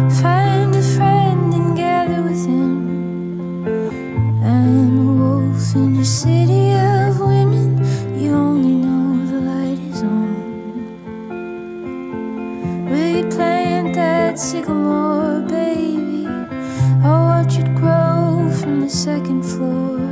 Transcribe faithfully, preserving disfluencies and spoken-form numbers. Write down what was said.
Find a friend and gather with him. I'm a wolf in a city of women. You only know the light is on. Will you plant that sycamore, baby? I'll watch it grow from the second floor.